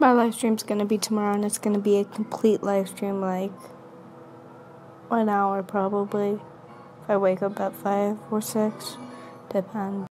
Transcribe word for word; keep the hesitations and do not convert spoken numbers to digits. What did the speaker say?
My live stream's gonna be tomorrow, and it's gonna be a complete live stream, like an hour probably. If I wake up at five or six, depends.